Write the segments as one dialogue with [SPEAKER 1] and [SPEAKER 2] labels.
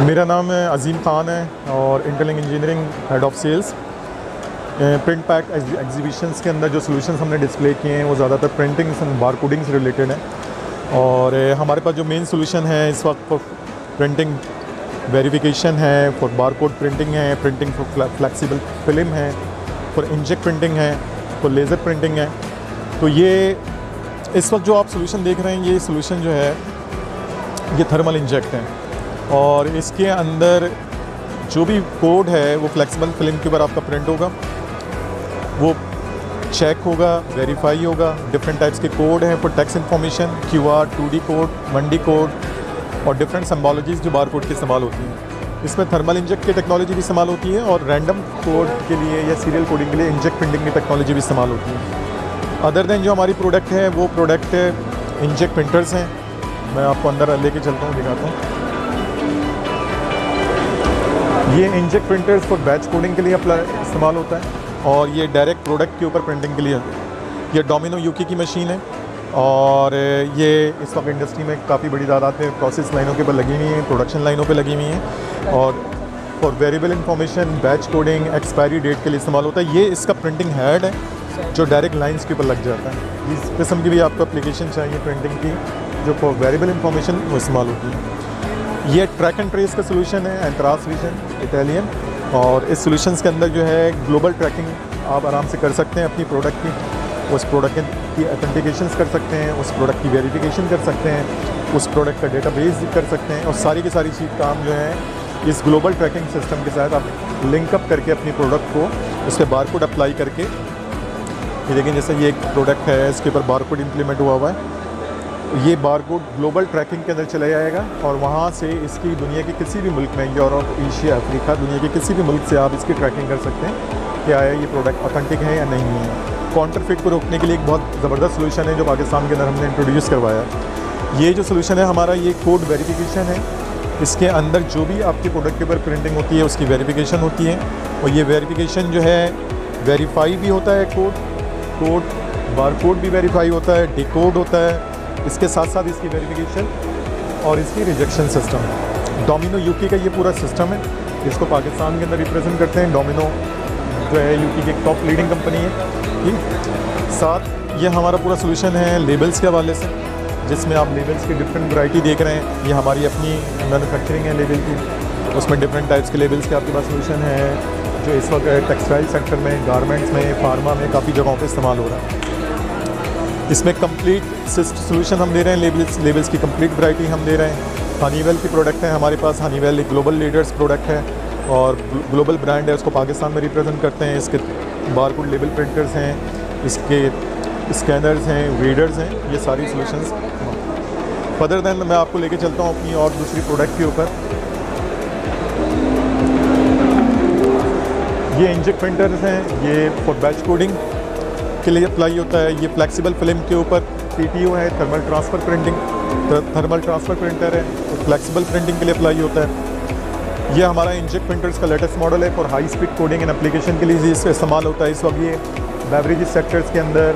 [SPEAKER 1] मेरा नाम अज़ीम ख़ान है और interlink engineering head of sales. Print pack exhibitions के अंदर जो सॉल्यूशंस हमने डिस्प्ले किए हैं वो ज़्यादातर प्रिंटिंग एंड बार कोडिंग से रिलेटेड है। और हमारे पास जो मेन सॉल्यूशन है इस वक्त फॉर प्रिंटिंग वेरिफिकेशन है, फॉर बार कोड प्रिंटिंग है, प्रिंटिंग फॉर फ्लेक्सिबल फिल्म है, फॉर इंजेक्ट प्रिंटिंग है, फॉर लेज़र प्रिंटिंग है। तो ये इस वक्त जो आप सॉल्यूशन देख रहे हैं ये सॉल्यूशन जो है ये थर्मल इंजेक्ट है और इसके अंदर जो भी कोड है वो फ्लेक्सिबल फिल्म के ऊपर आपका प्रिंट होगा, वो चेक होगा, वेरीफाई होगा। डिफरेंट टाइप्स के कोड हैं for text information, QR, 2D code, 1D code और डिफरेंट सिम्बोलॉजीज़ जो बार कोड की इस्तेमाल होती हैं। इसमें थर्मल इंजेक्ट की टेक्नोलॉजी भी इस्तेमाल होती है और रैंडम कोड के लिए या सीरियल कोडिंग के लिए इंजेक्ट प्रिंटिंग की टेक्नोलॉजी भी इस्तेमाल होती है। अदर देन जो हमारी प्रोडक्ट है वो प्रोडक्ट इंजेक्ट प्रिंटर्स हैं। मैं आपको अंदर लेके चलता हूँ, दिखाता हूँ। ये inject printers for batch coding के लिए इस्तेमाल होता है और ये डायरेक्ट प्रोडक्ट के ऊपर प्रिंटिंग के लिए। ये डोमिनो यूके की मशीन है और ये इस वक्त इंडस्ट्री में काफ़ी बड़ी तादाद में प्रोसेस लाइनों के ऊपर लगी हुई हैं, प्रोडक्शन लाइनों पे लगी हुई हैं और for variable information, batch coding, expiry date के लिए इस्तेमाल होता है। ये इसका प्रिंटिंग हेड है जो डायरेक्ट लाइन्स के ऊपर लग जाता है। इस किस्म की भी आपको एप्लीकेशन चाहिए प्रिंटिंग की जो फॉर वेरिएबल इंफॉर्मेशन वो इस्तेमाल होती है। ये ट्रैक एंड ट्रेस का सोल्यूशन है, एंट्रास विजन इटालियन, और इस सोल्यूशंस के अंदर जो है ग्लोबल ट्रैकिंग आप आराम से कर सकते हैं अपनी प्रोडक्ट की। उस प्रोडक्ट की ऑथेंटिकेशन कर सकते हैं, उस प्रोडक्ट की वेरिफिकेशन कर सकते हैं, उस प्रोडक्ट का डेटाबेस कर सकते हैं और सारी की सारी चीज़ काम जो है इस ग्लोबल ट्रैकिंग सिस्टम के साथ आप लिंकअप करके अपनी प्रोडक्ट को उस पर बारकोड अप्लाई करके, ये देखें जैसे ये एक प्रोडक्ट है इसके ऊपर बारकोड इम्प्लीमेंट हुआ है, ये बारकोड ग्लोबल ट्रैकिंग के अंदर चला जाएगा और वहाँ से इसकी दुनिया के किसी भी मुल्क में, यूरोप, एशिया, अफ्रीका, दुनिया के किसी भी मुल्क से आप इसकी ट्रैकिंग कर सकते हैं क्या है ये प्रोडक्ट ऑथेंटिक है या नहीं है। काउंटरफिट को रोकने के लिए एक बहुत ज़बरदस्त सोल्यूशन है जो पाकिस्तान के अंदर हमने इंट्रोड्यूस करवाया। ये जो सोल्यूशन है हमारा ये कोड वेरिफिकेशन है। इसके अंदर जो भी आपके प्रोडक्ट के ऊपर प्रिंटिंग होती है उसकी वेरिफिकेशन होती है और ये वेरिफिकेशन जो है वेरीफाई भी होता है, कोड बारकोड भी वेरीफाई होता है, डिकोड होता है, इसके साथ साथ इसकी वेरिफिकेशन और इसकी रिजेक्शन सिस्टम। डोमिनो यूके का ये पूरा सिस्टम है, इसको पाकिस्तान के अंदर रिप्रेजेंट करते हैं। डोमिनो जो है यूके की एक टॉप लीडिंग कंपनी है। ठीक, साथ ये हमारा पूरा सोल्यूशन है लेबल्स के हवाले से, जिसमें आप लेबल्स की डिफरेंट वैरायटी देख रहे हैं। ये हमारी अपनी मैन्युफैक्चरिंग है लेबल की, उसमें डिफरेंट टाइप्स के लेबल्स के आपके पास सोल्यूशन है जो इस वक्त टेक्सटाइल सेक्टर में, गारमेंट्स में, फार्मा में काफ़ी जगहों पर इस्तेमाल हो रहा है। इसमें कंप्लीट सोल्यूशन हम दे रहे हैं, लेबल्स की कंप्लीट वैरायटी हम दे रहे हैं। हनीवेल की प्रोडक्ट है हमारे पास। हनीवेल एक ग्लोबल लीडर्स प्रोडक्ट है और ग्लोबल ब्रांड है, उसको पाकिस्तान में रिप्रेजेंट करते हैं। इसके बारकोड लेबल प्रिंटर्स हैं, इसके स्कैनर्स हैं, रीडर्स हैं, ये सारी सोल्यूशंस। फर्दर देन मैं आपको लेके चलता हूँ अपनी और दूसरी प्रोडक्ट के ऊपर। ये इंजेक्ट प्रिंटर्स हैं, ये फॉर बैच कोडिंग के लिए अप्लाई होता है। ये फ्लेक्सिबल फिल्म के ऊपर TTO है, thermal transfer printing, thermal transfer printer है, तो फ्लेक्सिबल प्रिंटिंग के लिए अप्लाई होता है। ये हमारा इंजेक्ट प्रिंटर्स का लेटेस्ट मॉडल है for high speed coding and application के लिए इसका इस्तेमाल होता है। इस वक्त ये बेवरेजेस सेक्टर्स के अंदर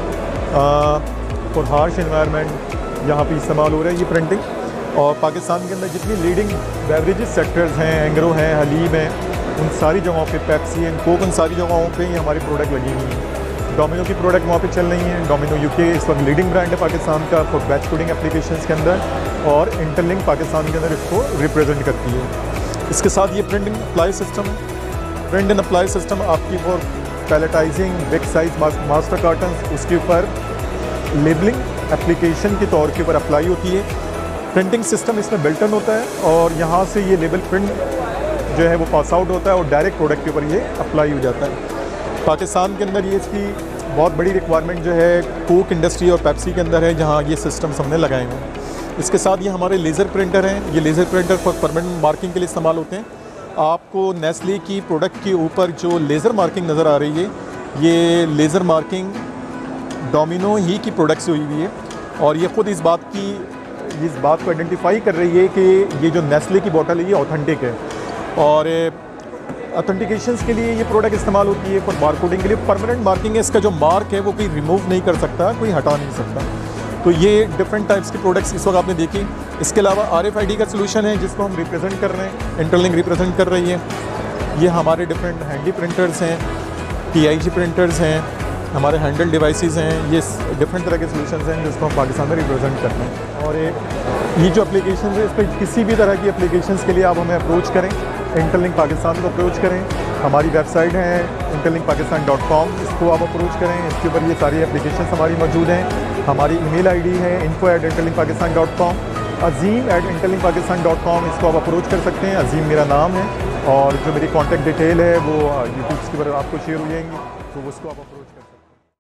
[SPEAKER 1] फॉर हार्श एनवायरनमेंट यहाँ पे इस्तेमाल हो रहा है ये प्रिंटिंग। और पाकिस्तान के अंदर जितनी लीडिंग बेवरेजेस सेक्टर्स हैं, एंग्रो हैं, हलीम है, उन सारी जगहों पे, पेप्सी एंड कोक, उन सारी जगहों पे ही हमारी प्रोडक्ट लगी हुई है। डोमिनो की प्रोडक्ट वहाँ पे चल रही है। डोमिनो यूके इस वक्त लीडिंग ब्रांड है पाकिस्तान का फॉर बैच कोडिंग एप्लीकेशंस के अंदर और इंटरलिंक पाकिस्तान के अंदर इसको रिप्रेजेंट करती है। इसके साथ ये प्रिंट एंड अप्लाई सिस्टम है। प्रिंट एंड अप्लाई सिस्टम आपकी for palletising big size master carton, उसके ऊपर लेबलिंग एप्लीकेशन के तौर के ऊपर अप्लाई होती है। प्रिंटिंग सिस्टम इसमें बिल्टन होता है और यहाँ से ये लेबल प्रिंट जो है वो पास आउट होता है और डायरेक्ट प्रोडक्ट के ऊपर ये अप्लाई हो जाता है। पाकिस्तान के अंदर ये इसकी बहुत बड़ी रिक्वायरमेंट जो है कोक इंडस्ट्री और पेप्सी के अंदर है, जहाँ ये सिस्टम्स हमने लगाए हुए हैं। इसके साथ ये हमारे लेज़र प्रिंटर हैं। ये laser printer for permanent marking के लिए इस्तेमाल होते हैं। आपको नेस्ले की प्रोडक्ट के ऊपर जो लेज़र मार्किंग नज़र आ रही है ये लेज़र मार्किंग डोमिनो ही की प्रोडक्ट से हुई हुई है और ये ख़ुद इस बात को आइडेंटिफाई कर रही है कि ये जो नेस्ले की बोतल है ये ऑथेंटिक है। और ऑथेंटिकेशंस के लिए ये प्रोडक्ट इस्तेमाल होती है फॉर बार कोडिंग के लिए। परमानेंट मार्किंग है, इसका जो मार्क है वो कोई रिमूव नहीं कर सकता, कोई हटा नहीं सकता। तो ये डिफरेंट टाइप्स के प्रोडक्ट्स इस वक्त आपने देखी। इसके अलावा RFID का सोल्यूशन है जिसको हम रिप्रेजेंट कर रहे हैं, इंटरलिंक रिप्रेजेंट कर रही है। ये हमारे डिफरेंट हैंडी प्रिंटर्स हैं, TIG प्रिंटर्स हैं, हमारे हैंडल डिवाइसेस हैं। ये डिफरेंट तरह के सोल्यूशंस हैं जिसको हम पाकिस्तान में रिप्रेजेंट करते हैं। और ये जो एप्लीकेशन है, इस पर किसी भी तरह की एप्लीकेशंस के लिए आप हमें अप्रोच करें, इंटरलिंक पाकिस्तान को अप्रोच करें। हमारी वेबसाइट है interlinkpakistan.com, इसको आप अप्रोच करें। इसके ऊपर ये सारी एप्लीकेशंस हमारी मौजूद हैं। हमारी ईमेल ID है info@interlinkpakistan.com, azim@interlinkpakistan.com, इसको आप अप्रोच कर सकते हैं। अजीम मेरा नाम है और जो मेरी कॉन्टैक्ट डिटेल है वो यूट्यूब के ऊपर आपको शेयर हो जाएंगी, तो उसको आप अप्रोच करें।